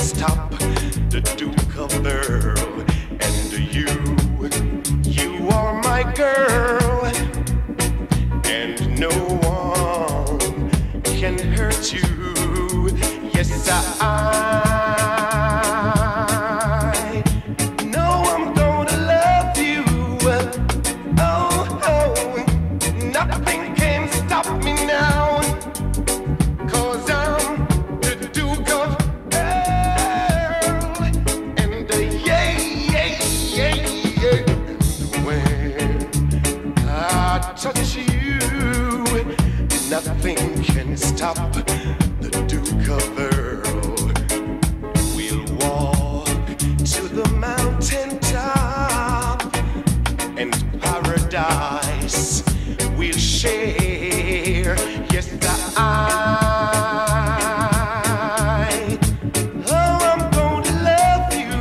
stop the Duke of Earl. And you are my girl, and no one can hurt you. Yes, I know I'm gonna love you. Oh, nothing can stop me now, 'cause I'm the Duke of Earl. And when I touch you, nothing can stop the Duke of Earl. We'll walk to the mountain top, and paradise we'll share. Yes, I'm gonna love you.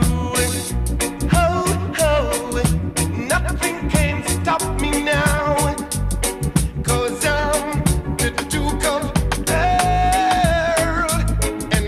Nothing can stop me now, 'cause I'm the Duke of Earl. And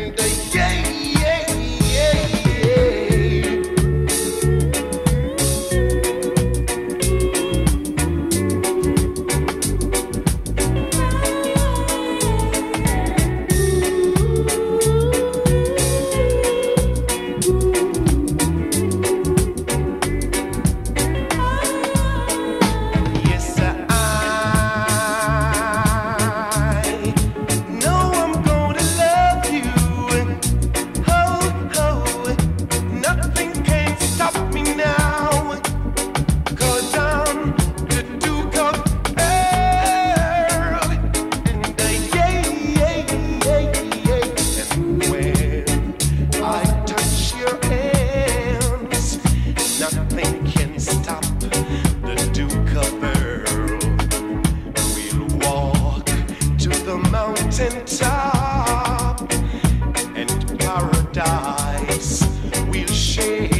nothing can stop the Duke of Earl. We'll walk to the mountain top, and paradise we'll share.